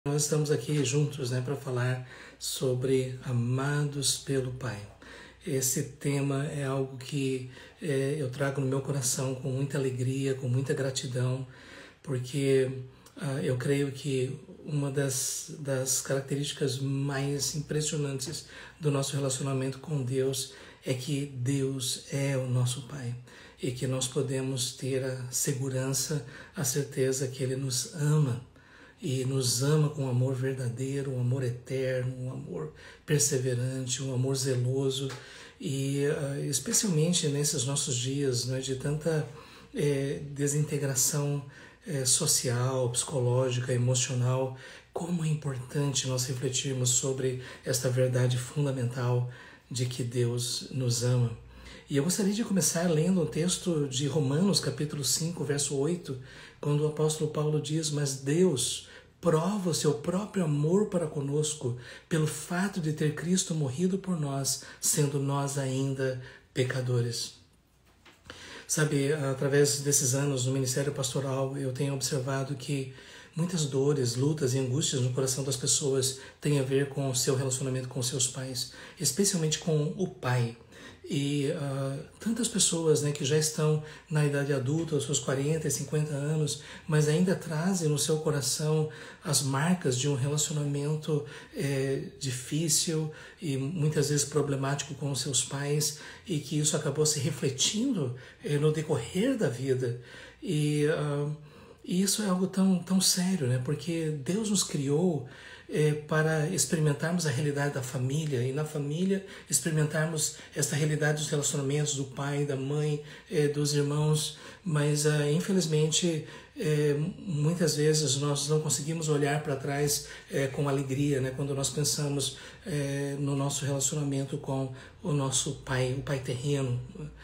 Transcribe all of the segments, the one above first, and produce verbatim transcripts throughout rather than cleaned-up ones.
Nós estamos aqui juntos, né, para falar sobre amados pelo Pai. Esse tema é algo que é, eu trago no meu coração com muita alegria, com muita gratidão, porque ah, eu creio que uma das, das características mais impressionantes do nosso relacionamento com Deus é que Deus é o nosso Pai e que nós podemos ter a segurança, a certeza que Ele nos ama. E nos ama com um amor verdadeiro, um amor eterno, um amor perseverante, um amor zeloso. E uh, especialmente nesses nossos dias, né, de tanta eh, desintegração eh, social, psicológica, emocional, como é importante nós refletirmos sobre esta verdade fundamental de que Deus nos ama. E eu gostaria de começar lendo um texto de Romanos, capítulo cinco, verso oito, quando o apóstolo Paulo diz: mas Deus prova o seu próprio amor para conosco pelo fato de ter Cristo morrido por nós, sendo nós ainda pecadores. Sabe, através desses anos no ministério pastoral, eu tenho observado que muitas dores, lutas e angústias no coração das pessoas têm a ver com o seu relacionamento com seus pais, especialmente com o pai. E uh, tantas pessoas, né, que já estão na idade adulta, aos seus quarenta e cinquenta anos, mas ainda trazem no seu coração as marcas de um relacionamento é, difícil e muitas vezes problemático com os seus pais, e que isso acabou se refletindo é, no decorrer da vida. E, uh, e isso é algo tão, tão sério, né? Porque Deus nos criou É, para experimentarmos a realidade da família, e na família experimentarmos essa realidade dos relacionamentos do pai, da mãe, é, dos irmãos, mas é, infelizmente é, muitas vezes nós não conseguimos olhar para trás é, com alegria, né, quando nós pensamos é, no nosso relacionamento com o nosso pai, o pai terreno.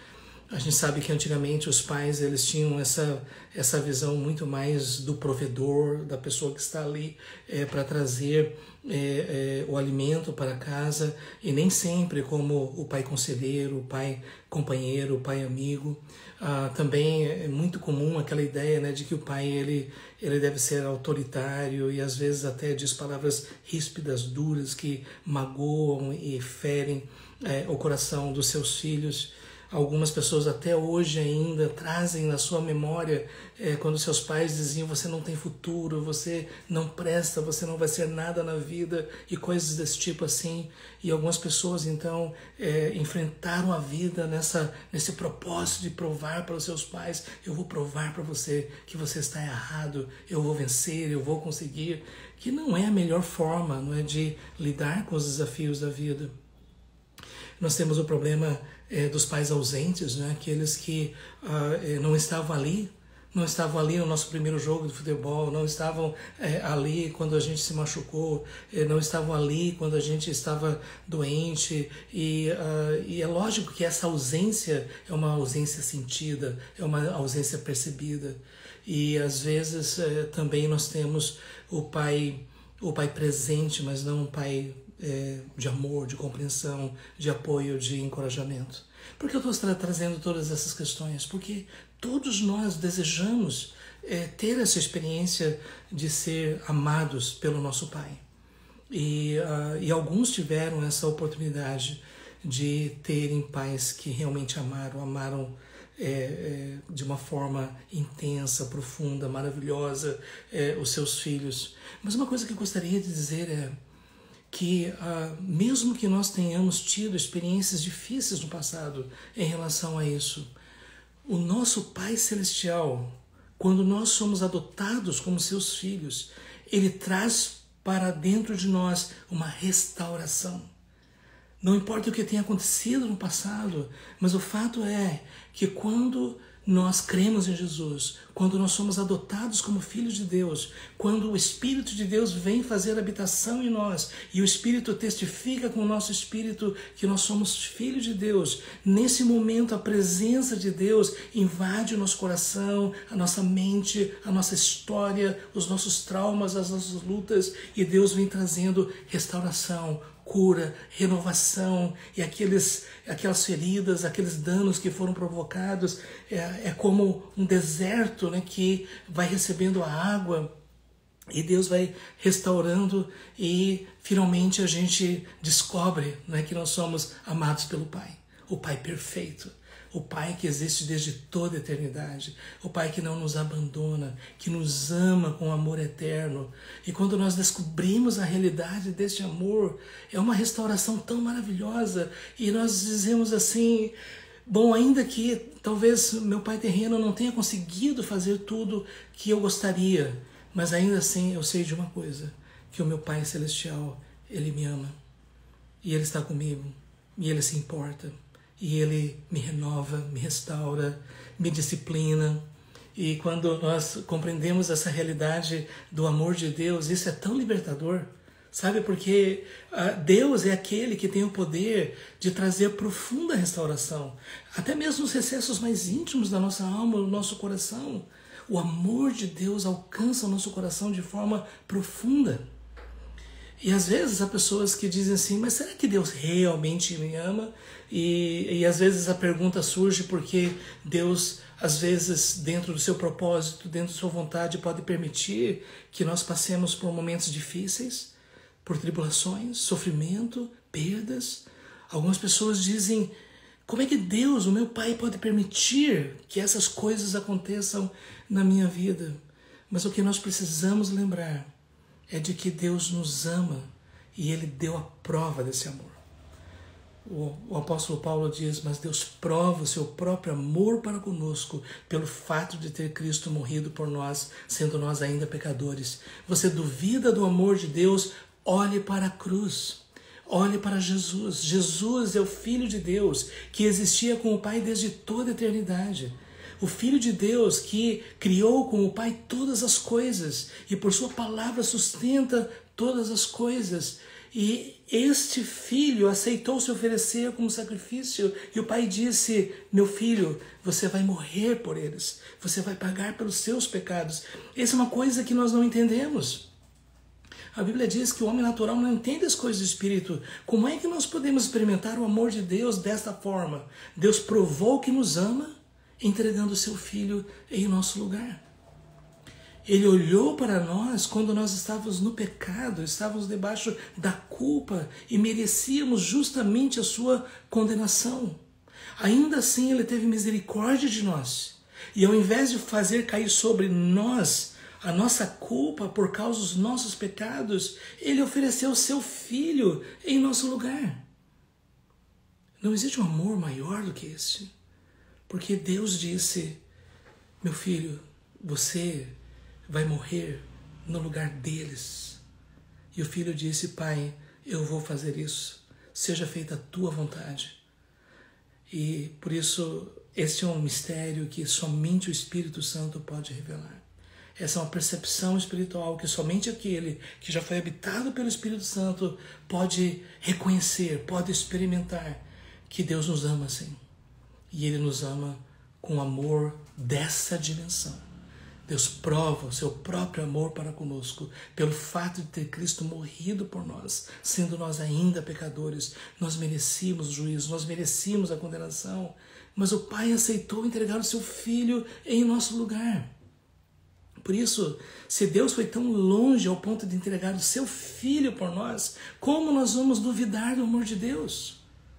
A gente sabe que antigamente os pais, eles tinham essa, essa visão muito mais do provedor, da pessoa que está ali é, para trazer é, é, o alimento para casa, e nem sempre como o pai conselheiro, o pai companheiro, o pai amigo. Ah, também é muito comum aquela ideia, né, de que o pai ele, ele deve ser autoritário e às vezes até diz palavras ríspidas, duras, que magoam e ferem é, o coração dos seus filhos. Algumas pessoas até hoje ainda trazem na sua memória é, quando seus pais diziam: você não tem futuro, você não presta, você não vai ser nada na vida, e coisas desse tipo assim. E algumas pessoas então é, enfrentaram a vida nessa, nesse propósito de provar para os seus pais: eu vou provar para você que você está errado, eu vou vencer, eu vou conseguir. Que não é a melhor forma, não é, de lidar com os desafios da vida. Nós temos o problema é, dos pais ausentes, né? Aqueles que uh, não estavam ali, não estavam ali no nosso primeiro jogo de futebol, não estavam é, ali quando a gente se machucou, é, não estavam ali quando a gente estava doente. E, uh, e é lógico que essa ausência é uma ausência sentida, é uma ausência percebida. E às vezes é, também nós temos o pai, o pai presente, mas não um pai É, de amor, de compreensão, de apoio, de encorajamento. Por que eu estou tra trazendo todas essas questões? Porque todos nós desejamos é, ter essa experiência de ser amados pelo nosso Pai. E, uh, e alguns tiveram essa oportunidade de terem pais que realmente amaram, amaram é, é, de uma forma intensa, profunda, maravilhosa, é, os seus filhos. Mas uma coisa que eu gostaria de dizer é que uh, mesmo que nós tenhamos tido experiências difíceis no passado em relação a isso, o nosso Pai Celestial, quando nós somos adotados como seus filhos, Ele traz para dentro de nós uma restauração. Não importa o que tenha acontecido no passado, mas o fato é que quando nós cremos em Jesus, quando nós somos adotados como filhos de Deus, quando o Espírito de Deus vem fazer habitação em nós, e o Espírito testifica com o nosso Espírito que nós somos filhos de Deus, nesse momento a presença de Deus invade o nosso coração, a nossa mente, a nossa história, os nossos traumas, as nossas lutas, e Deus vem trazendo restauração, cura, renovação, e aqueles, aquelas feridas, aqueles danos que foram provocados, é, é como um deserto, né, que vai recebendo a água E Deus vai restaurando e finalmente a gente descobre, né, que nós somos amados pelo Pai. O Pai perfeito. O Pai que existe desde toda a eternidade. O Pai que não nos abandona, que nos ama com amor eterno. E quando nós descobrimos a realidade deste amor, é uma restauração tão maravilhosa. E nós dizemos assim, bom, ainda que talvez meu pai terreno não tenha conseguido fazer tudo que eu gostaria, mas ainda assim eu sei de uma coisa, que o meu Pai Celestial, Ele me ama. E Ele está comigo. E Ele se importa. E Ele me renova, me restaura, me disciplina. E quando nós compreendemos essa realidade do amor de Deus, isso é tão libertador. Sabe, porque uh, Deus é aquele que tem o poder de trazer profunda restauração. Até mesmo nos recessos mais íntimos da nossa alma, do nosso coração. O amor de Deus alcança o nosso coração de forma profunda. E às vezes há pessoas que dizem assim, mas será que Deus realmente me ama? E, e às vezes a pergunta surge porque Deus, às vezes, dentro do seu propósito, dentro da sua vontade, pode permitir que nós passemos por momentos difíceis, por tribulações, sofrimento, perdas. Algumas pessoas dizem, como é que Deus, o meu Pai, pode permitir que essas coisas aconteçam na minha vida? Mas o que nós precisamos lembrar é de que Deus nos ama e Ele deu a prova desse amor. O, o apóstolo Paulo diz, mas Deus prova o seu próprio amor para conosco pelo fato de ter Cristo morrido por nós, sendo nós ainda pecadores. Você duvida do amor de Deus? Olhe para a cruz. Olhe para Jesus. Jesus é o Filho de Deus que existia com o Pai desde toda a eternidade. O Filho de Deus que criou com o Pai todas as coisas e por sua palavra sustenta todas as coisas. E este Filho aceitou se oferecer como sacrifício e o Pai disse, meu filho, você vai morrer por eles. Você vai pagar pelos seus pecados. Essa é uma coisa que nós não entendemos. A Bíblia diz que o homem natural não entende as coisas do Espírito. Como é que nós podemos experimentar o amor de Deus desta forma? Deus provou que nos ama, entregando o seu Filho em nosso lugar. Ele olhou para nós quando nós estávamos no pecado, estávamos debaixo da culpa e merecíamos justamente a sua condenação. Ainda assim, Ele teve misericórdia de nós. E ao invés de fazer cair sobre nós a nossa culpa por causa dos nossos pecados, Ele ofereceu o seu Filho em nosso lugar. Não existe um amor maior do que esse. Porque Deus disse, meu filho, você vai morrer no lugar deles. E o filho disse, pai, eu vou fazer isso. Seja feita a tua vontade. E por isso, esse é um mistério que somente o Espírito Santo pode revelar. Essa é uma percepção espiritual que somente aquele que já foi habitado pelo Espírito Santo pode reconhecer, pode experimentar que Deus nos ama assim. E Ele nos ama com amor dessa dimensão. Deus prova o seu próprio amor para conosco pelo fato de ter Cristo morrido por nós, sendo nós ainda pecadores. Nós merecíamos o juízo, nós merecíamos a condenação, mas o Pai aceitou entregar o seu Filho em nosso lugar. Por isso, se Deus foi tão longe ao ponto de entregar o seu Filho por nós, como nós vamos duvidar do amor de Deus?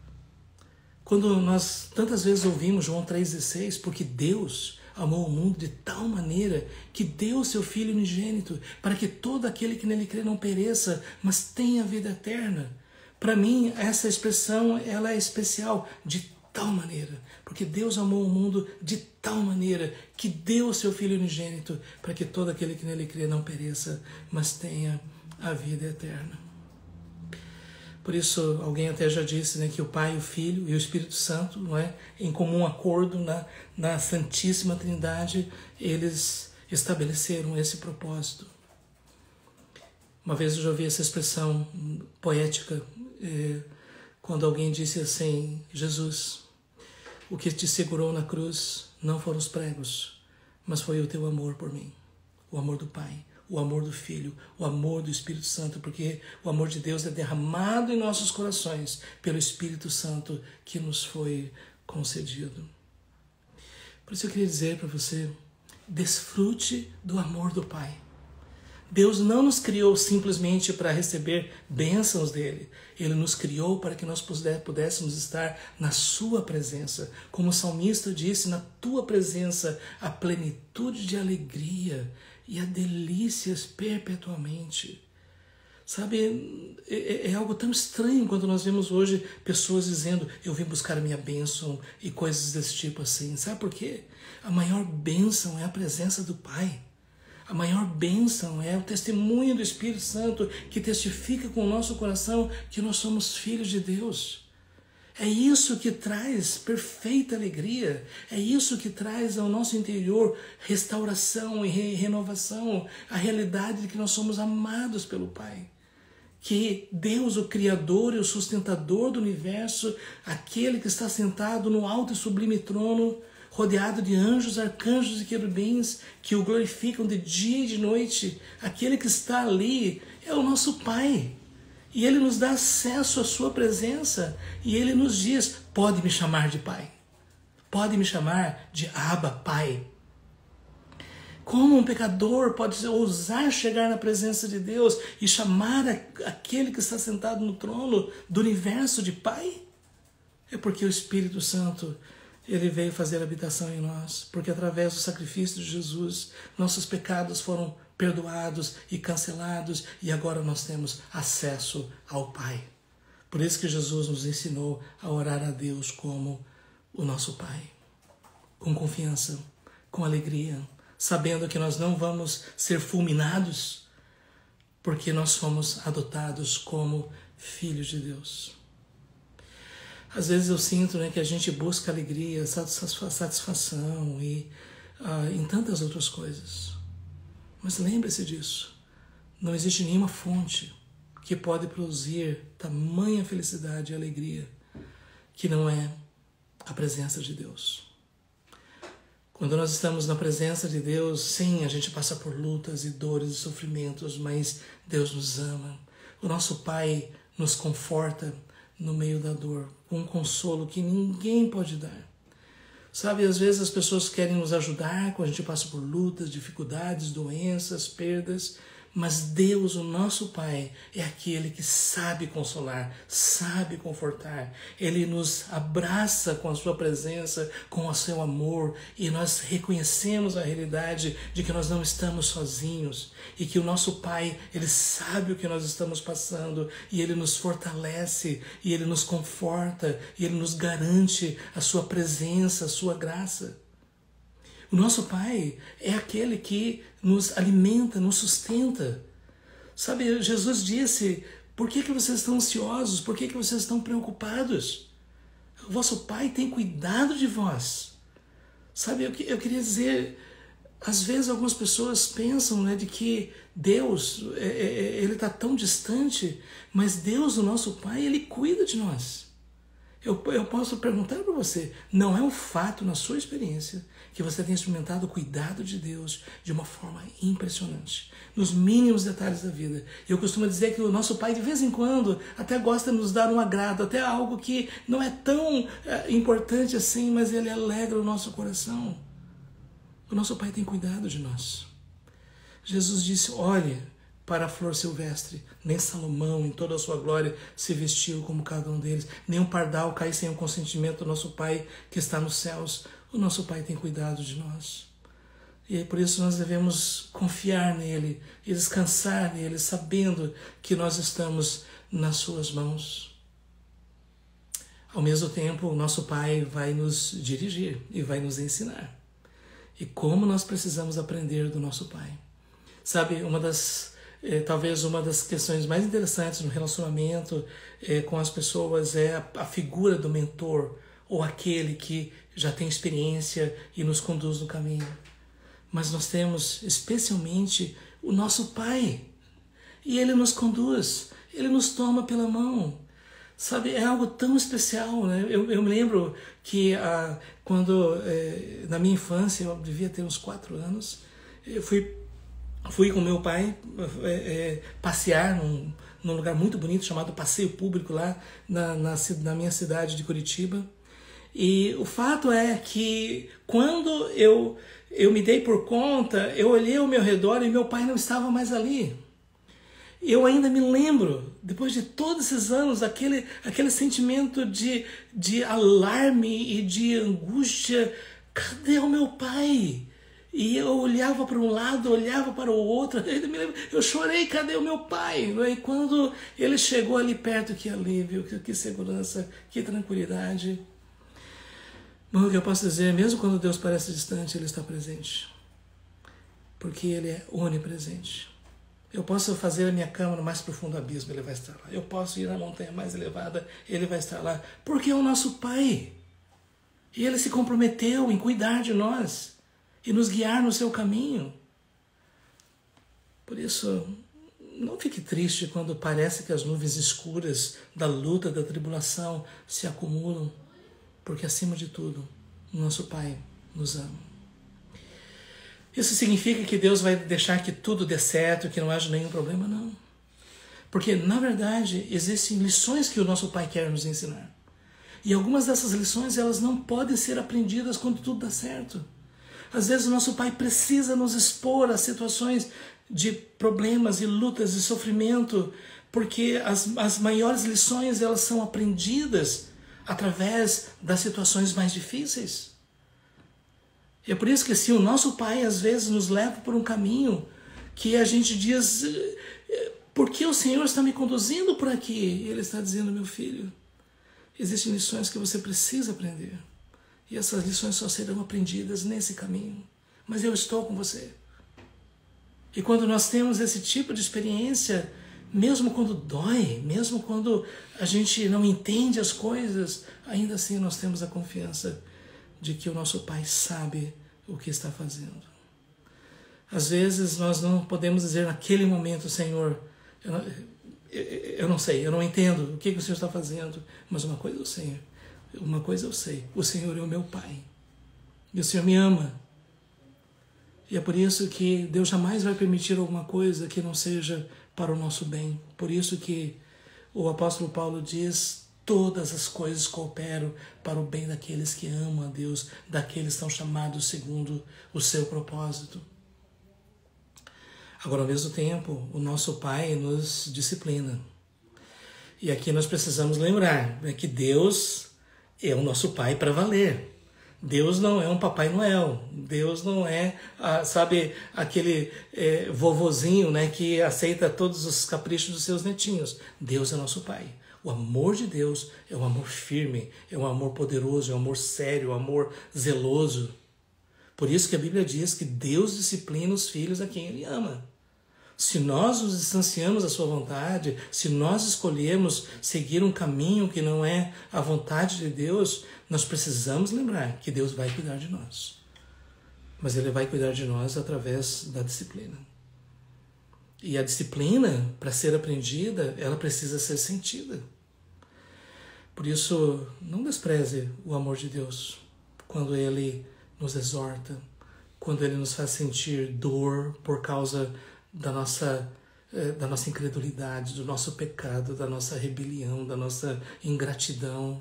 Quando nós tantas vezes ouvimos João três dezesseis, porque Deus amou o mundo de tal maneira que deu o seu Filho unigênito, para que todo aquele que nele crê não pereça, mas tenha vida eterna. Para mim, essa expressão ela é especial, de tal maneira, porque Deus amou o mundo de tal maneira que deu o seu Filho unigênito, para que todo aquele que nele crê não pereça, mas tenha a vida eterna. Por isso, alguém até já disse, né, que o Pai, o Filho e o Espírito Santo, não é, em comum acordo na, na Santíssima Trindade, eles estabeleceram esse propósito. Uma vez eu já ouvi essa expressão poética, eh, quando alguém disse assim, Jesus, o que te segurou na cruz não foram os pregos, mas foi o teu amor por mim, o amor do Pai. O amor do Filho, o amor do Espírito Santo, porque o amor de Deus é derramado em nossos corações pelo Espírito Santo que nos foi concedido. Por isso eu queria dizer para você, desfrute do amor do Pai. Deus não nos criou simplesmente para receber bênçãos dele. Ele nos criou para que nós pudéssemos estar na sua presença. Como o salmista disse, na tua presença há plenitude de alegria e há delícias perpetuamente. Sabe, é, é algo tão estranho quando nós vemos hoje pessoas dizendo, eu vim buscar a minha bênção e coisas desse tipo assim. Sabe por quê? A maior bênção é a presença do Pai. A maior bênção é o testemunho do Espírito Santo que testifica com o nosso coração que nós somos filhos de Deus. É isso que traz perfeita alegria. É isso que traz ao nosso interior restauração e renovação. A realidade de que nós somos amados pelo Pai. Que Deus, o Criador e o sustentador do universo, aquele que está sentado no alto e sublime trono, rodeado de anjos, arcanjos e querubins que o glorificam de dia e de noite, aquele que está ali é o nosso Pai. E Ele nos dá acesso à sua presença e Ele nos diz, pode me chamar de Pai, pode me chamar de Abba, Pai. Como um pecador pode ousar chegar na presença de Deus e chamar aquele que está sentado no trono do universo de Pai? É porque o Espírito Santo, Ele veio fazer habitação em nós, porque através do sacrifício de Jesus, nossos pecados foram perdoados e cancelados, e agora nós temos acesso ao Pai. Por isso que Jesus nos ensinou a orar a Deus como o nosso Pai, com confiança, com alegria, sabendo que nós não vamos ser fulminados, porque nós fomos adotados como filhos de Deus. Às vezes eu sinto, né, que a gente busca alegria, satisfação e uh, em tantas outras coisas. Mas lembre-se disso. Não existe nenhuma fonte que pode produzir tamanha felicidade e alegria que não é a presença de Deus. Quando nós estamos na presença de Deus, sim, a gente passa por lutas e dores e sofrimentos, mas Deus nos ama. O nosso Pai nos conforta no meio da dor, com um consolo que ninguém pode dar. Sabe, às vezes as pessoas querem nos ajudar quando a gente passa por lutas, dificuldades, doenças, perdas, mas Deus, o nosso Pai, é aquele que sabe consolar, sabe confortar. Ele nos abraça com a sua presença, com o seu amor, e nós reconhecemos a realidade de que nós não estamos sozinhos e que o nosso Pai, Ele sabe o que nós estamos passando e Ele nos fortalece, e Ele nos conforta, e Ele nos garante a sua presença, a sua graça. O nosso Pai é aquele que nos alimenta, nos sustenta. Sabe, Jesus disse, por que que vocês estão ansiosos? Por que que vocês estão preocupados? O vosso Pai tem cuidado de vós. Sabe, eu, eu queria dizer, às vezes algumas pessoas pensam, né, de que Deus, é, é, Ele está tão distante, mas Deus, o nosso Pai, Ele cuida de nós. Eu, eu posso perguntar para você, não é um fato na sua experiência que você tem experimentado o cuidado de Deus de uma forma impressionante, nos mínimos detalhes da vida. Eu costumo dizer que o nosso Pai, de vez em quando, até gosta de nos dar um agrado, até algo que não é tão é, importante assim, mas Ele alegra o nosso coração. O nosso Pai tem cuidado de nós. Jesus disse, olhe para a flor silvestre, nem Salomão em toda a sua glória se vestiu como cada um deles, nem um pardal cai sem o consentimento do nosso Pai que está nos céus. O nosso Pai tem cuidado de nós. E por isso nós devemos confiar nele e descansar nele, sabendo que nós estamos nas suas mãos. Ao mesmo tempo, o nosso Pai vai nos dirigir e vai nos ensinar. E como nós precisamos aprender do nosso Pai. Sabe, uma das... É, talvez uma das questões mais interessantes no relacionamento é, com as pessoas é a, a figura do mentor, ou aquele que já tem experiência e nos conduz no caminho. Mas nós temos especialmente o nosso Pai, e Ele nos conduz, Ele nos toma pela mão. Sabe, é algo tão especial, né? Eu, eu me lembro que ah, quando, é, na minha infância, eu devia ter uns quatro anos, eu fui Fui com meu pai é, é, passear num, num lugar muito bonito chamado Passeio Público lá na, na, na minha cidade de Curitiba. E o fato é que quando eu, eu me dei por conta, eu olhei ao meu redor e meu pai não estava mais ali. Eu ainda me lembro, depois de todos esses anos, aquele, aquele sentimento de, de alarme e de angústia. Cadê o meu pai? E eu olhava para um lado, olhava para o outro, eu, me lembro, eu chorei, cadê o meu pai? E quando ele chegou ali perto, que alívio, que, que segurança, que tranquilidade. Bom, o que eu posso dizer, mesmo quando Deus parece distante, Ele está presente. Porque Ele é onipresente. Eu posso fazer a minha cama no mais profundo abismo, Ele vai estar lá. Eu posso ir na montanha mais elevada, Ele vai estar lá. Porque é o nosso Pai. E Ele se comprometeu em cuidar de nós e nos guiar no seu caminho. Por isso, não fique triste quando parece que as nuvens escuras da luta, da tribulação se acumulam. Porque, acima de tudo, o nosso Pai nos ama. Isso significa que Deus vai deixar que tudo dê certo, que não haja nenhum problema? Não. Porque, na verdade, existem lições que o nosso Pai quer nos ensinar. E algumas dessas lições, elas não podem ser aprendidas quando tudo dá certo. Às vezes o nosso Pai precisa nos expor a situações de problemas e lutas e sofrimento, porque as, as maiores lições, elas são aprendidas através das situações mais difíceis. E é por isso que assim, o nosso Pai às vezes nos leva por um caminho que a gente diz, por que o Senhor está me conduzindo por aqui? E Ele está dizendo, meu filho, existem lições que você precisa aprender. E essas lições só serão aprendidas nesse caminho. Mas eu estou com você. E quando nós temos esse tipo de experiência, mesmo quando dói, mesmo quando a gente não entende as coisas, ainda assim nós temos a confiança de que o nosso Pai sabe o que está fazendo. Às vezes nós não podemos dizer naquele momento, Senhor, eu não, eu, eu não sei, eu não entendo o que, que o Senhor está fazendo, mas uma coisa eu sei, uma coisa eu sei, o Senhor é o meu Pai, e o Senhor me ama. E é por isso que Deus jamais vai permitir alguma coisa que não seja para o nosso bem. Por isso que o apóstolo Paulo diz, todas as coisas cooperam para o bem daqueles que amam a Deus, daqueles que são chamados segundo o seu propósito. Agora, ao mesmo tempo, o nosso Pai nos disciplina. E aqui nós precisamos lembrar, né, que Deus é o nosso Pai para valer. Deus não é um Papai Noel. Deus não é, ah, sabe, aquele é, vovozinho, né, que aceita todos os caprichos dos seus netinhos. Deus é nosso Pai. O amor de Deus é um amor firme, é um amor poderoso, é um amor sério, é um amor zeloso. Por isso que a Bíblia diz que Deus disciplina os filhos a quem Ele ama. Se nós nos distanciamos da sua vontade, se nós escolhermos seguir um caminho que não é a vontade de Deus, nós precisamos lembrar que Deus vai cuidar de nós. Mas Ele vai cuidar de nós através da disciplina. E a disciplina, para ser aprendida, ela precisa ser sentida. Por isso, não despreze o amor de Deus quando Ele nos exorta, quando Ele nos faz sentir dor por causa da nossa, da nossa incredulidade, do nosso pecado, da nossa rebelião, da nossa ingratidão.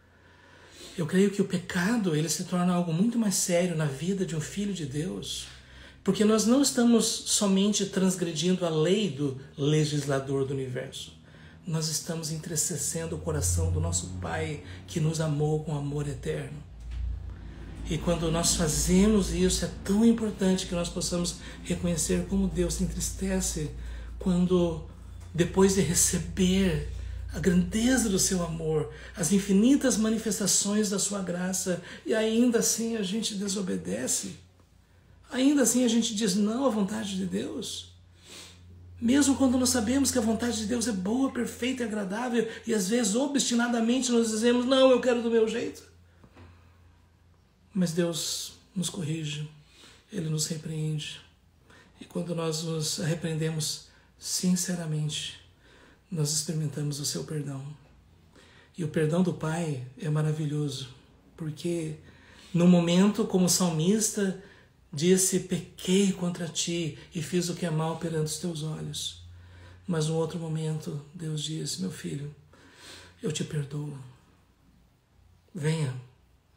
Eu creio que o pecado ele se torna algo muito mais sério na vida de um filho de Deus, porque nós não estamos somente transgredindo a lei do legislador do universo. Nós estamos entristecendo o coração do nosso Pai que nos amou com amor eterno. E quando nós fazemos isso, é tão importante que nós possamos reconhecer como Deus se entristece quando, depois de receber a grandeza do seu amor, as infinitas manifestações da sua graça, e ainda assim a gente desobedece, ainda assim a gente diz não à vontade de Deus. Mesmo quando nós sabemos que a vontade de Deus é boa, perfeita e agradável, e às vezes obstinadamente nós dizemos, não, eu quero do meu jeito. Mas Deus nos corrige, Ele nos repreende. E quando nós nos arrependemos sinceramente, nós experimentamos o seu perdão. E o perdão do Pai é maravilhoso, porque no momento como o salmista disse, pequei contra ti e fiz o que é mal perante os teus olhos. Mas no outro momento, Deus disse, meu filho, eu te perdoo. Venha,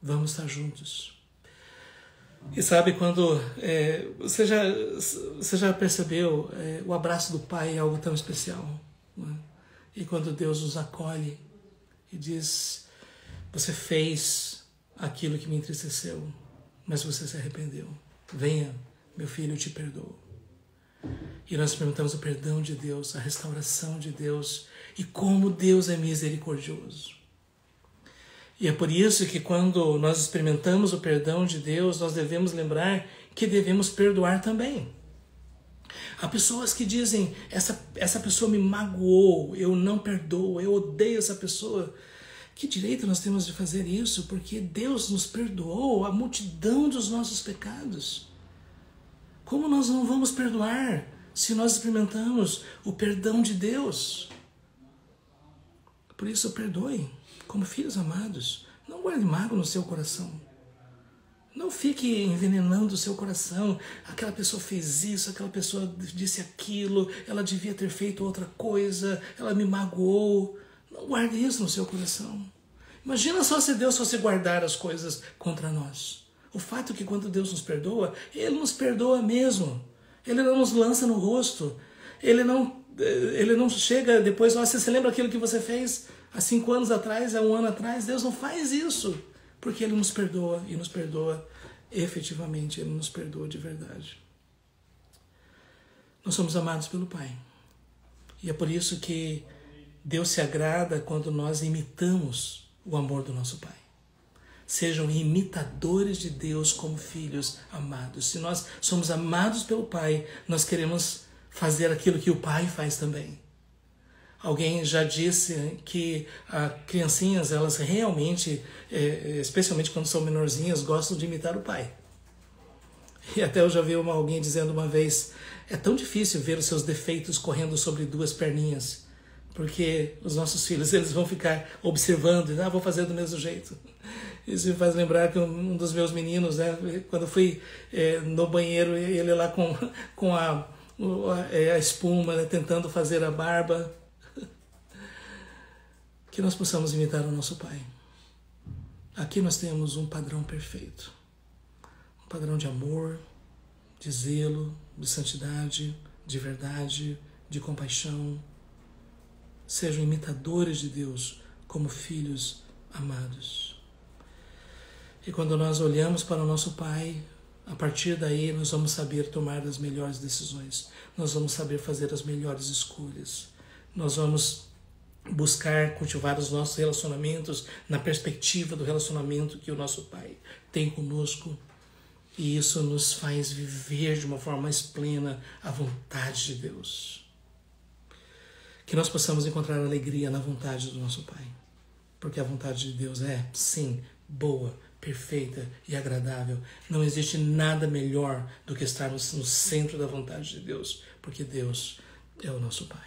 Vamos estar juntos. E sabe quando é, você, já, você já percebeu, é, o abraço do Pai é algo tão especial, né? E quando Deus nos acolhe e diz, você fez aquilo que me entristeceu, mas você se arrependeu. Venha, meu filho, eu te perdoo. E nós experimentamos o perdão de Deus, a restauração de Deus, e como Deus é misericordioso. E é por isso que quando nós experimentamos o perdão de Deus, nós devemos lembrar que devemos perdoar também. Há pessoas que dizem, essa, essa pessoa me magoou, eu não perdoo, eu odeio essa pessoa. Que direito nós temos de fazer isso? Porque Deus nos perdoou a multidão dos nossos pecados. Como nós não vamos perdoar se nós experimentamos o perdão de Deus? Por isso, perdoe como filhos amados. Não guarde mágoa no seu coração. Não fique envenenando o seu coração. Aquela pessoa fez isso, aquela pessoa disse aquilo, ela devia ter feito outra coisa, ela me magoou. Não guarde isso no seu coração. Imagina só se Deus fosse guardar as coisas contra nós. O fato é que quando Deus nos perdoa, Ele nos perdoa mesmo. Ele não nos lança no rosto. Ele não, ele não chega depois, você se lembra aquilo que você fez há cinco anos atrás, há um ano atrás? Deus não faz isso. Porque Ele nos perdoa e nos perdoa efetivamente. Ele nos perdoa de verdade. Nós somos amados pelo Pai. E é por isso que Deus se agrada quando nós imitamos o amor do nosso Pai. Sejam imitadores de Deus como filhos amados. Se nós somos amados pelo Pai, nós queremos fazer aquilo que o Pai faz também. Alguém já disse que as criancinhas, elas realmente, especialmente quando são menorzinhas, gostam de imitar o pai. E até eu já vi uma, alguém dizendo uma vez, é tão difícil ver os seus defeitos correndo sobre duas perninhas, porque os nossos filhos, eles vão ficar observando, ah, vou fazer do mesmo jeito. Isso me faz lembrar que um dos meus meninos, né, quando eu fui é, no banheiro, ele lá com, com a, a, a espuma, né, tentando fazer a barba. Que nós possamos imitar o nosso Pai. Aqui nós temos um padrão perfeito. Um padrão de amor, de zelo, de santidade, de verdade, de compaixão. Sejam imitadores de Deus como filhos amados. E quando nós olhamos para o nosso Pai, a partir daí nós vamos saber tomar as melhores decisões. Nós vamos saber fazer as melhores escolhas. Nós vamos buscar cultivar os nossos relacionamentos na perspectiva do relacionamento que o nosso Pai tem conosco. E isso nos faz viver de uma forma mais plena a vontade de Deus. Que nós possamos encontrar alegria na vontade do nosso Pai. Porque a vontade de Deus é, sim, boa, perfeita e agradável. Não existe nada melhor do que estarmos no centro da vontade de Deus, porque Deus é o nosso Pai.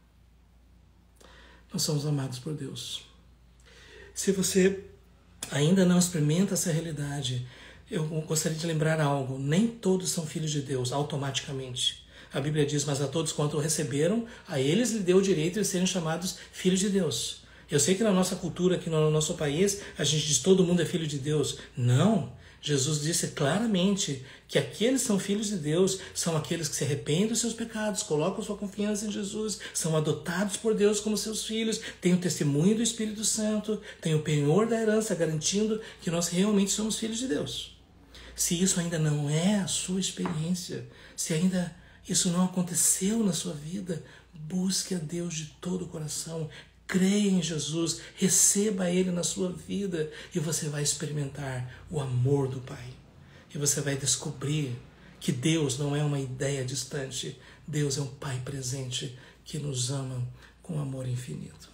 Nós somos amados por Deus. Se você ainda não experimenta essa realidade, eu gostaria de lembrar algo. Nem todos são filhos de Deus automaticamente. A Bíblia diz, mas a todos quanto o receberam, a eles lhe deu o direito de serem chamados filhos de Deus. Eu sei que na nossa cultura, aqui no nosso país, a gente diz todo mundo é filho de Deus. Não. Jesus disse claramente que aqueles que são filhos de Deus são aqueles que se arrependem dos seus pecados, colocam sua confiança em Jesus, são adotados por Deus como seus filhos, têm o testemunho do Espírito Santo, têm o penhor da herança garantindo que nós realmente somos filhos de Deus. Se isso ainda não é a sua experiência, se ainda isso não aconteceu na sua vida, busque a Deus de todo o coração. Creia em Jesus, receba Ele na sua vida e você vai experimentar o amor do Pai. E você vai descobrir que Deus não é uma ideia distante. Deus é um Pai presente que nos ama com amor infinito.